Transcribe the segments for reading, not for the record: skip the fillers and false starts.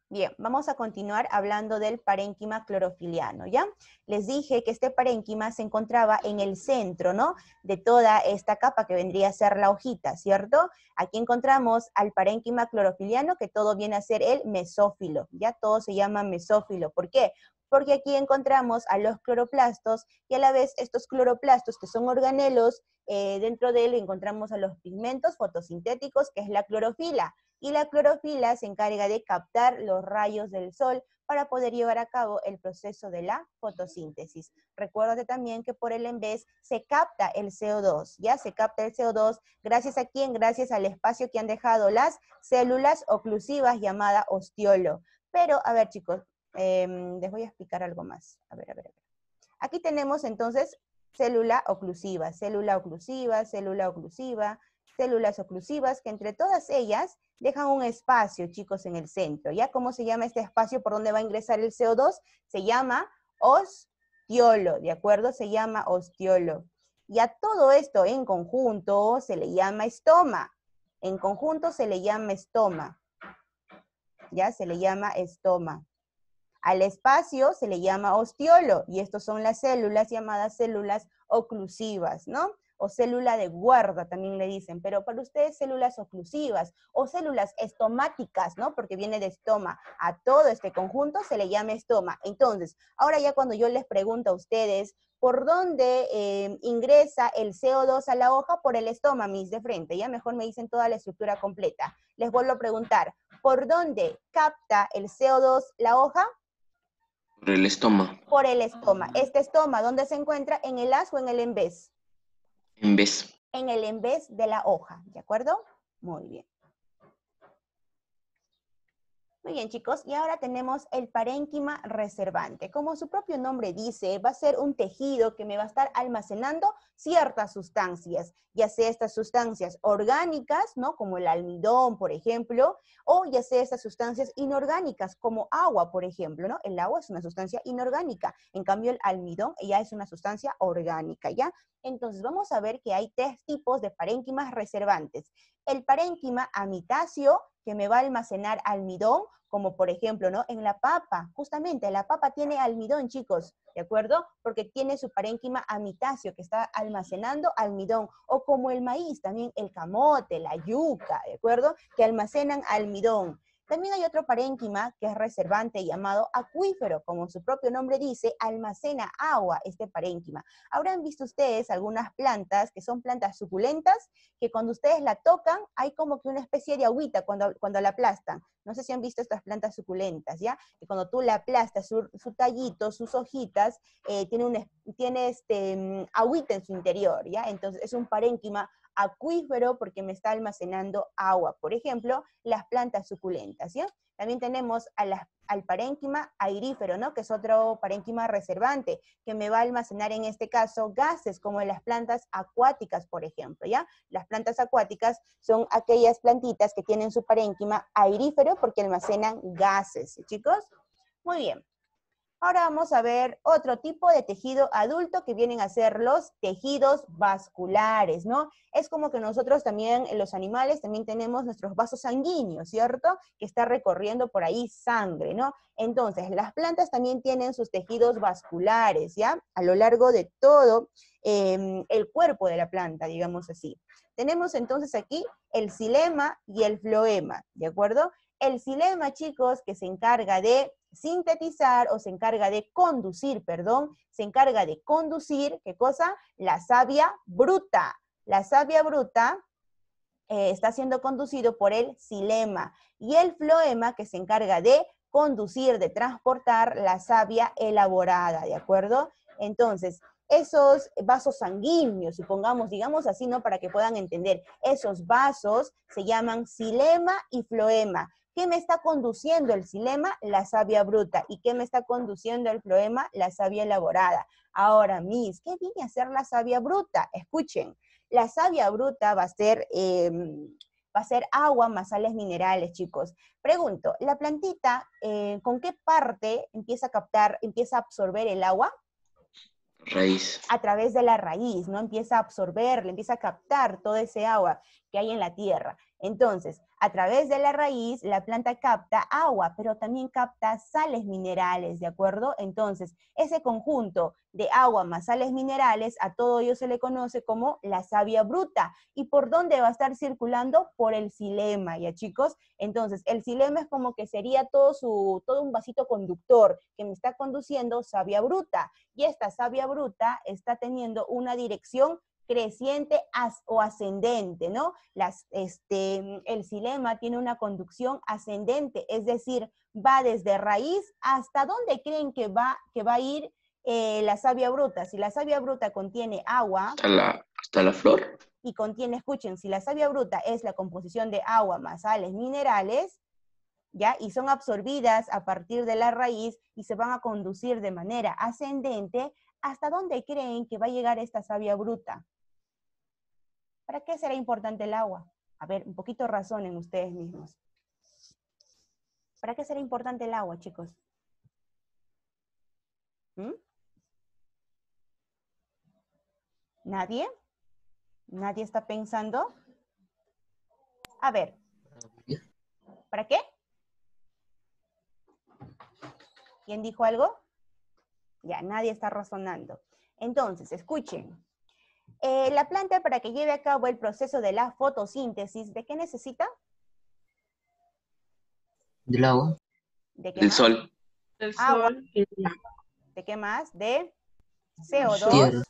Bien, vamos a continuar hablando del parénquima clorofiliano, ¿ya? Les dije que este parénquima se encontraba en el centro, ¿no? De toda esta capa que vendría a ser la hojita, ¿cierto? Aquí encontramos al parénquima clorofiliano, que todo viene a ser el mesófilo, ¿ya? Todo se llama mesófilo. ¿Por qué? Porque aquí encontramos a los cloroplastos y a la vez estos cloroplastos, que son organelos, dentro de él encontramos a los pigmentos fotosintéticos, que es la clorofila. Y la clorofila se encarga de captar los rayos del sol para poder llevar a cabo el proceso de la fotosíntesis. Recuérdate también que por el ENVES se capta el CO2, ¿ya? Se capta el CO2, ¿gracias a quién? Gracias al espacio que han dejado las células oclusivas llamada ostiolo. Pero, a ver chicos, les voy a explicar algo más. A ver. Aquí tenemos entonces célula oclusiva, célula oclusiva, célula oclusiva, células oclusivas, que entre todas ellas dejan un espacio, chicos, en el centro. ¿Ya? ¿Cómo se llama este espacio por donde va a ingresar el CO2? Se llama ostiolo, ¿de acuerdo? Se llama ostiolo. Y a todo esto en conjunto se le llama estoma. En conjunto se le llama estoma. ¿Ya? Se le llama estoma. Al espacio se le llama ostiolo, y estos son las células llamadas células oclusivas, ¿no? O célula de guarda también le dicen, pero para ustedes células oclusivas o células estomáticas, ¿no? Porque viene de estoma. A todo este conjunto se le llama estoma. Entonces, ahora ya cuando yo les pregunto a ustedes, ¿por dónde ingresa el CO2 a la hoja? Por el estoma, mis de frente, ya mejor me dicen toda la estructura completa. Les vuelvo a preguntar, ¿por dónde capta el CO2 la hoja? Por el estómago. Por el estoma. Este estoma, ¿dónde se encuentra? ¿En el haz o en el envés? En vez. En el envés de la hoja, ¿de acuerdo? Muy bien. Muy bien, chicos, y ahora tenemos el parénquima reservante. Como su propio nombre dice, va a ser un tejido que me va a estar almacenando ciertas sustancias, ya sea estas sustancias orgánicas, ¿no? Como el almidón, por ejemplo, o ya sea estas sustancias inorgánicas, como agua, por ejemplo, ¿no? El agua es una sustancia inorgánica, en cambio el almidón ya es una sustancia orgánica, ¿ya? Entonces vamos a ver que hay tres tipos de parénquimas reservantes. El parénquima amitáceo, que me va a almacenar almidón, como por ejemplo, ¿no? En la papa, justamente la papa tiene almidón, chicos, ¿de acuerdo? Porque tiene su parénquima amitáceo que está almacenando almidón, o como el maíz, también el camote, la yuca, ¿de acuerdo? Que almacenan almidón. También hay otro parénquima que es reservante llamado acuífero, como su propio nombre dice, almacena agua este parénquima. Habrán visto ustedes algunas plantas que son plantas suculentas, que cuando ustedes la tocan hay como que una especie de agüita cuando la aplastan. No sé si han visto estas plantas suculentas, ¿ya? Que cuando tú la aplastas, su tallito, sus hojitas, tiene agüita en su interior, ¿ya? Entonces es un parénquima acuífero porque me está almacenando agua. Por ejemplo, las plantas suculentas, ¿ya? También tenemos al parénquima airífero, ¿no? Que es otro parénquima reservante, que me va a almacenar en este caso gases, como en las plantas acuáticas, por ejemplo, ¿ya? Las plantas acuáticas son aquellas plantitas que tienen su parénquima airífero porque almacenan gases, chicos. Muy bien. Ahora vamos a ver otro tipo de tejido adulto que vienen a ser los tejidos vasculares, ¿no? Es como que nosotros también, los animales, también tenemos nuestros vasos sanguíneos, ¿cierto? Que está recorriendo por ahí sangre, ¿no? Entonces, las plantas también tienen sus tejidos vasculares, ¿ya? A lo largo de todo el cuerpo de la planta, digamos así. Tenemos entonces aquí el xilema y el floema, ¿de acuerdo? El xilema, chicos, que se encarga de sintetizar o se encarga de conducir, perdón, se encarga de conducir, ¿qué cosa? La savia bruta. La savia bruta está siendo conducido por el xilema y el floema que se encarga de conducir, de transportar la savia elaborada, ¿de acuerdo? Entonces, esos vasos sanguíneos, supongamos, digamos así, ¿no? Para que puedan entender, esos vasos se llaman xilema y floema. ¿Qué me está conduciendo el xilema? La savia bruta. ¿Y qué me está conduciendo el floema? La savia elaborada. Ahora, Miss, ¿qué viene a ser la savia bruta? Escuchen, la savia bruta va a ser agua más sales minerales, chicos. Pregunto, ¿la plantita con qué parte empieza a captar, empieza a absorber el agua? Raíz. A través de la raíz, ¿no? Empieza a absorber, empieza a captar todo ese agua que hay en la tierra. Entonces, a través de la raíz, la planta capta agua, pero también capta sales minerales, ¿de acuerdo? Entonces, ese conjunto de agua más sales minerales, a todo ello se le conoce como la savia bruta. ¿Y por dónde va a estar circulando? Por el xilema, ¿ya chicos? Entonces, el xilema es como que sería todo un vasito conductor que me está conduciendo savia bruta. Y esta savia bruta está teniendo una dirección creciente o ascendente, ¿no? El xilema tiene una conducción ascendente, es decir, va desde raíz hasta dónde creen que va a ir la savia bruta. Si la savia bruta contiene agua Hasta la flor. y contiene, escuchen, si la savia bruta es la composición de agua más sales minerales, ¿ya? Y son absorbidas a partir de la raíz y se van a conducir de manera ascendente, ¿hasta dónde creen que va a llegar esta savia bruta? ¿Para qué será importante el agua? A ver, un poquito razonen ustedes mismos. ¿Para qué será importante el agua, chicos? ¿Mm? ¿Nadie? ¿Nadie está pensando? A ver. ¿Para qué? ¿Quién dijo algo? Ya, nadie está razonando. Entonces, escuchen. La planta, para que lleve a cabo el proceso de la fotosíntesis, ¿de qué necesita? Del agua. ¿De qué Del más? sol. El Agua. sol. ¿De qué más? De CO2. Tierra.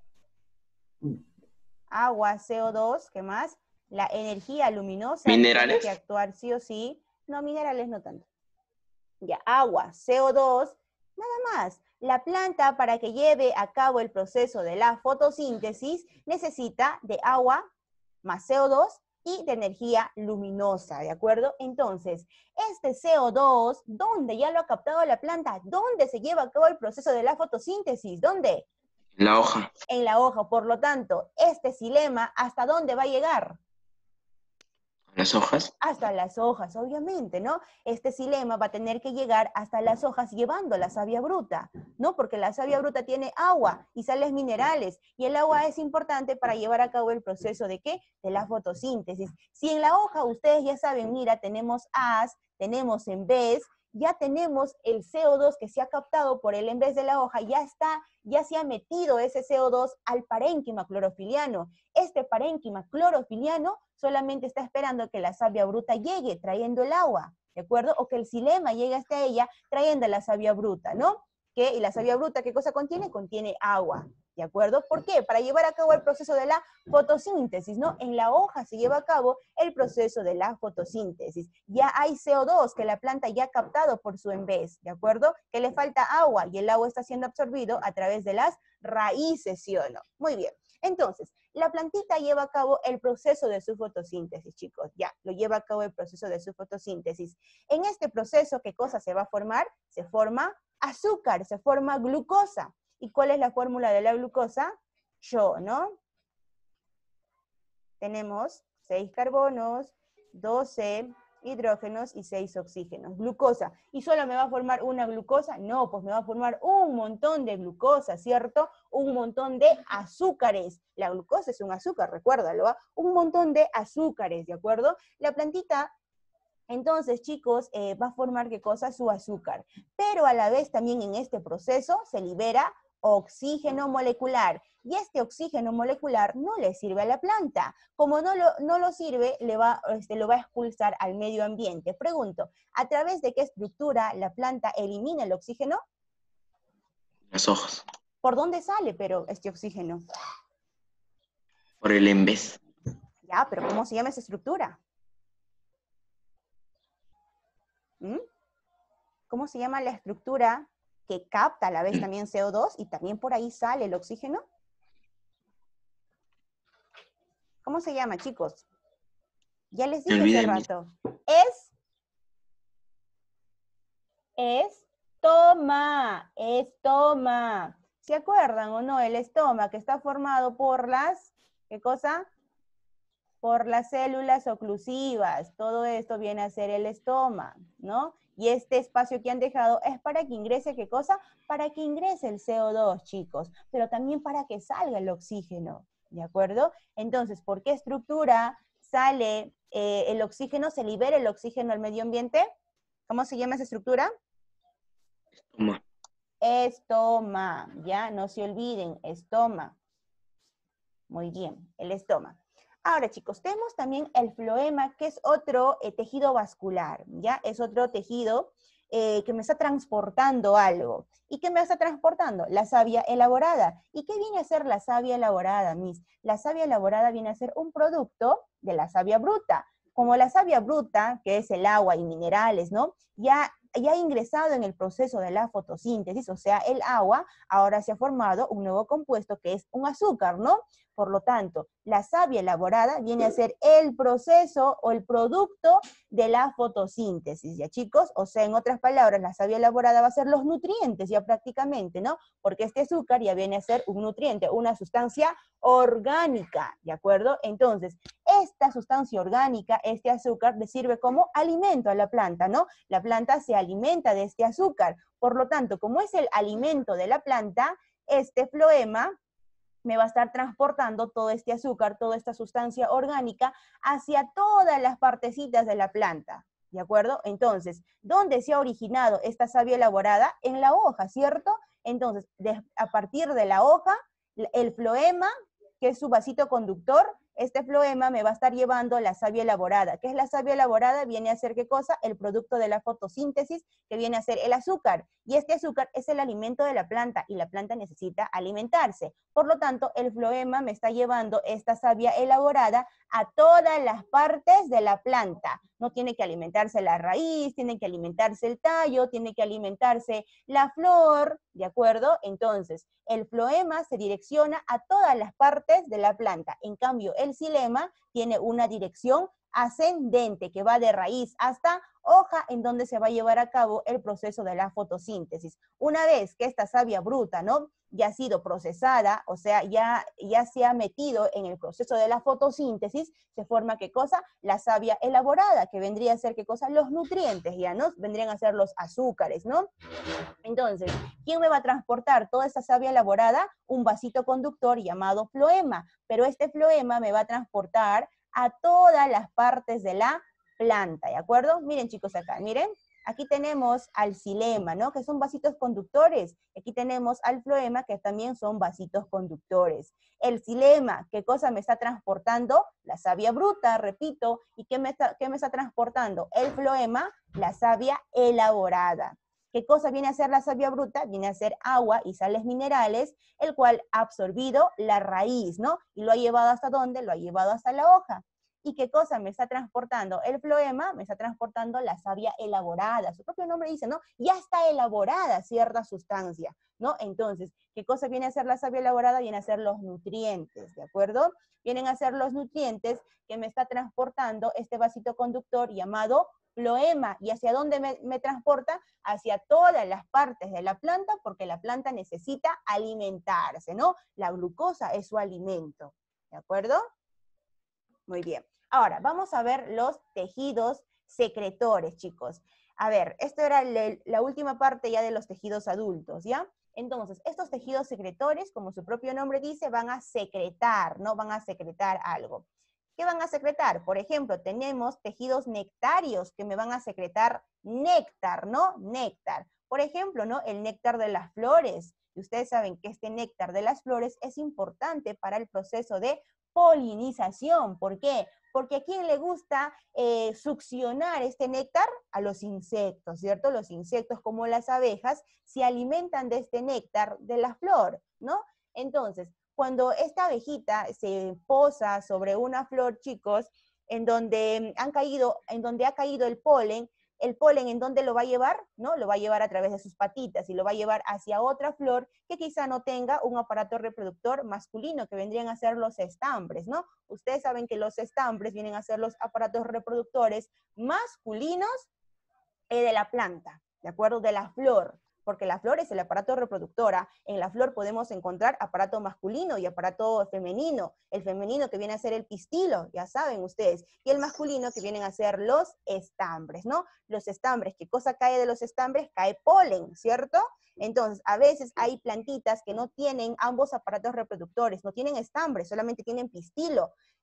Agua, CO2, ¿qué más? La energía luminosa. ¿Minerales? Tiene que actuar sí o sí. No, minerales no tanto. Ya, agua, CO2, nada más. La planta, para que lleve a cabo el proceso de la fotosíntesis, necesita de agua más CO2 y de energía luminosa, ¿de acuerdo? Entonces, este CO2, ¿dónde ya lo ha captado la planta? ¿Dónde se lleva a cabo el proceso de la fotosíntesis? ¿Dónde? En la hoja. En la hoja. Por lo tanto, este xilema, ¿hasta dónde va a llegar? Las hojas. Hasta las hojas, obviamente, ¿no? Este xilema va a tener que llegar hasta las hojas llevando la savia bruta, ¿no? Porque la savia bruta tiene agua y sales minerales, y el agua es importante para llevar a cabo el proceso ¿de qué? De la fotosíntesis. Si en la hoja ustedes ya saben, mira, tenemos as, tenemos en vez, ya tenemos el CO2 que se ha captado por el en vez de la hoja, ya se ha metido ese CO2 al parénquima clorofiliano. Este parénquima clorofiliano solamente está esperando que la savia bruta llegue trayendo el agua, ¿de acuerdo? O que el xilema llegue hasta ella trayendo la savia bruta, ¿no? Y la savia bruta, ¿qué cosa contiene? Contiene agua, ¿de acuerdo? ¿Por qué? Para llevar a cabo el proceso de la fotosíntesis, ¿no? En la hoja se lleva a cabo el proceso de la fotosíntesis. Ya hay CO2 que la planta ya ha captado por su en vez, ¿de acuerdo? Que le falta agua y el agua está siendo absorbido a través de las raíces, ¿sí o no? Muy bien. Entonces, la plantita lleva a cabo el proceso de su fotosíntesis, chicos. Ya, lo lleva a cabo el proceso de su fotosíntesis. En este proceso, ¿qué cosa se va a formar? Se forma azúcar, se forma glucosa. ¿Y cuál es la fórmula de la glucosa? ¿no? Tenemos 6 carbonos, 12 hidrógenos y 6 oxígenos. Glucosa. ¿Y solo me va a formar una glucosa? No, pues me va a formar un montón de glucosa, ¿cierto? Un montón de azúcares. La glucosa es un azúcar, recuérdalo, ¿ah? Un montón de azúcares, ¿de acuerdo? La plantita, entonces, chicos, va a formar, ¿qué cosa? Su azúcar. Pero a la vez también en este proceso se libera oxígeno molecular. Y este oxígeno molecular no le sirve a la planta. Como no lo sirve, lo va a expulsar al medio ambiente. Pregunto, ¿a través de qué estructura la planta elimina el oxígeno? Las hojas. ¿Por dónde sale, pero, este oxígeno? Por el en vez. Ya, pero ¿cómo se llama esa estructura? ¿Cómo se llama la estructura que capta a la vez también CO2 y también por ahí sale el oxígeno? ¿Cómo se llama, chicos? Ya les dije hace rato. Estoma. ¿Se acuerdan o no? El estoma que está formado por las, ¿qué cosa? Por las células oclusivas. Todo esto viene a ser el estoma, ¿no? Y este espacio que han dejado es para que ingrese, ¿qué cosa? Para que ingrese el CO2, chicos, pero también para que salga el oxígeno, ¿de acuerdo? Entonces, ¿por qué estructura sale el oxígeno, se libera el oxígeno al medio ambiente. ¿Cómo se llama esa estructura? Estoma. Estoma, ya, no se olviden, estoma. Muy bien, el estoma. Ahora, chicos, tenemos también el floema, que es otro tejido vascular, ¿ya? Es otro tejido que me está transportando algo. ¿Y qué me está transportando? La savia elaborada. ¿Y qué viene a ser la savia elaborada, Miss? La savia elaborada viene a ser un producto de la savia bruta. Como la savia bruta, que es el agua y minerales, ¿no? Ya ha ingresado en el proceso de la fotosíntesis, o sea, el agua, ahora se ha formado un nuevo compuesto que es un azúcar, ¿no? Por lo tanto, la savia elaborada viene a ser el proceso o el producto de la fotosíntesis, ¿ya chicos? O sea, en otras palabras, la savia elaborada va a ser los nutrientes ya prácticamente, ¿no? Porque este azúcar ya viene a ser un nutriente, una sustancia orgánica, ¿de acuerdo? Entonces, esta sustancia orgánica, este azúcar, le sirve como alimento a la planta, ¿no? La planta se alimenta de este azúcar. Por lo tanto, como es el alimento de la planta, este floema me va a estar transportando todo este azúcar, toda esta sustancia orgánica hacia todas las partecitas de la planta, ¿de acuerdo? Entonces, ¿dónde se ha originado esta savia elaborada? En la hoja, ¿cierto? Entonces, a partir de la hoja, el floema, que es su vasito conductor, este floema me va a estar llevando la savia elaborada. ¿Qué es la savia elaborada? Viene a ser, ¿qué cosa? El producto de la fotosíntesis, que viene a ser el azúcar. Y este azúcar es el alimento de la planta, y la planta necesita alimentarse. Por lo tanto, el floema me está llevando esta savia elaborada a todas las partes de la planta. No tiene que alimentarse la raíz, tiene que alimentarse el tallo, tiene que alimentarse la flor, ¿de acuerdo? Entonces, el floema se direcciona a todas las partes de la planta. En cambio, el xilema tiene una dirección ascendente que va de raíz hasta hoja, en donde se va a llevar a cabo el proceso de la fotosíntesis. Una vez que esta savia bruta, ¿no?, ya ha sido procesada, o sea, ya se ha metido en el proceso de la fotosíntesis, se forma, ¿qué cosa? La savia elaborada, que vendría a ser, ¿qué cosa? Los nutrientes, ya, ¿no? Vendrían a ser los azúcares, ¿no? Entonces, ¿quién me va a transportar toda esa savia elaborada? Un vasito conductor llamado floema, pero este floema me va a transportar a todas las partes de la planta, ¿de acuerdo? Miren, chicos, acá, miren. Aquí tenemos al xilema, ¿no? Que son vasitos conductores. Aquí tenemos al floema, que también son vasitos conductores. El xilema, ¿qué cosa me está transportando? La savia bruta, repito. ¿Y qué me está transportando? El floema, la savia elaborada. ¿Qué cosa viene a ser la savia bruta? Viene a ser agua y sales minerales, el cual ha absorbido la raíz, ¿no? Y lo ha llevado ¿hasta dónde? Lo ha llevado hasta la hoja. ¿Y qué cosa me está transportando? El floema me está transportando la savia elaborada. Su propio nombre dice, ¿no? Ya está elaborada cierta sustancia, ¿no? Entonces, ¿qué cosa viene a ser la savia elaborada? Viene a ser los nutrientes, ¿de acuerdo? Vienen a ser los nutrientes que me está transportando este vasito conductor llamado floema. ¿Y hacia dónde me transporta? Hacia todas las partes de la planta, porque la planta necesita alimentarse, ¿no? La glucosa es su alimento, ¿de acuerdo? Muy bien. Ahora, vamos a ver los tejidos secretores, chicos. A ver, esto era la última parte ya de los tejidos adultos, ¿ya? Entonces, estos tejidos secretores, como su propio nombre dice, van a secretar, ¿no? Van a secretar algo. ¿Qué van a secretar? Por ejemplo, tenemos tejidos nectarios que me van a secretar néctar, ¿no? Néctar. Por ejemplo, ¿no? El néctar de las flores. Y ustedes saben que este néctar de las flores es importante para el proceso de polinización. ¿Por qué? Porque a quién le gusta succionar este néctar, a los insectos, ¿cierto? Los insectos, como las abejas, se alimentan de este néctar de la flor, ¿no? Entonces, cuando esta abejita se posa sobre una flor, chicos, en donde ha caído el polen, ¿en dónde lo va a llevar? ¿No? Lo va a llevar a través de sus patitas y lo va a llevar hacia otra flor que quizá no tenga un aparato reproductor masculino, que vendrían a ser los estambres, ¿no? Ustedes saben que los estambres vienen a ser los aparatos reproductores masculinos de la planta, ¿de acuerdo? De la flor, porque la flor es el aparato reproductora. En la flor podemos encontrar aparato masculino y aparato femenino. El femenino, que viene a ser el pistilo, ya saben ustedes, y el masculino, que vienen a ser los estambres, ¿no? Los estambres, ¿qué cosa cae de los estambres? Cae polen, ¿cierto? Entonces, a veces hay plantitas que no tienen ambos aparatos reproductores, no tienen estambres, solamente tienen pistilo.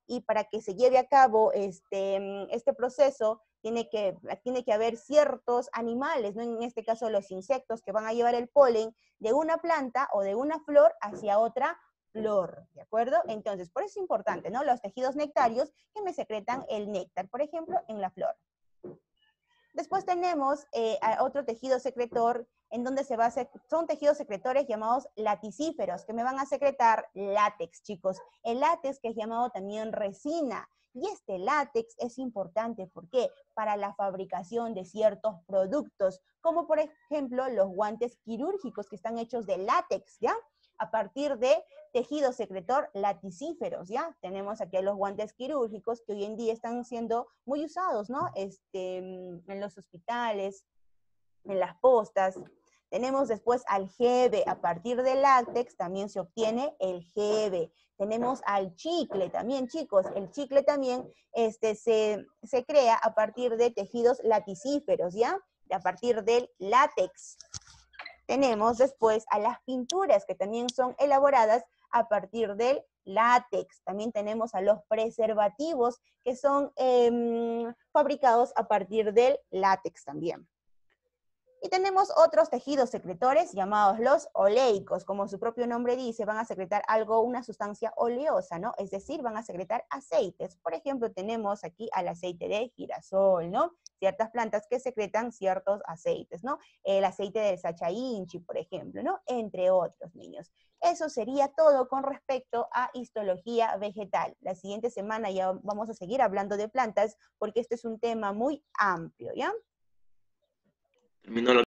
y para que se lleve a cabo este proceso, tiene que haber ciertos animales, ¿no? En este caso los insectos que van a llevar el polen de una planta o de una flor hacia otra flor, ¿de acuerdo? Entonces, por eso es importante, ¿no? Los tejidos nectarios que me secretan el néctar, por ejemplo, en la flor. Después tenemos otro tejido secretor en donde son tejidos secretores llamados laticíferos, que me van a secretar látex, chicos. El látex que es llamado también resina. Y este látex es importante, ¿por qué? Para la fabricación de ciertos productos, como por ejemplo los guantes quirúrgicos que están hechos de látex, ¿ya? A partir de tejido secretor laticíferos, ¿ya? Tenemos aquí los guantes quirúrgicos que hoy en día están siendo muy usados, ¿no? En los hospitales, en las postas. Tenemos después al jeve, a partir del látex también se obtiene el jeve. Tenemos al chicle también, chicos, el chicle también se crea a partir de tejidos laticíferos, ¿ya? A partir del látex. Tenemos después a las pinturas que también son elaboradas a partir del látex. También tenemos a los preservativos que son fabricados a partir del látex también. Y tenemos otros tejidos secretores llamados los oleicos. Como su propio nombre dice, van a secretar algo, una sustancia oleosa, ¿no? Es decir, van a secretar aceites. Por ejemplo, tenemos aquí al aceite de girasol, ¿no? Ciertas plantas que secretan ciertos aceites, ¿no? El aceite del sacha inchi, por ejemplo, ¿no? Entre otros, niños. Eso sería todo con respecto a histología vegetal. La siguiente semana ya vamos a seguir hablando de plantas porque este es un tema muy amplio, ¿ya? Terminó la